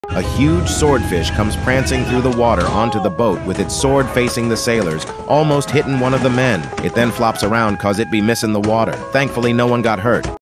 A huge swordfish comes prancing through the water onto the boat with its sword facing the sailors, almost hitting one of the men. It then flops around cause it be missing the water. Thankfully, no one got hurt.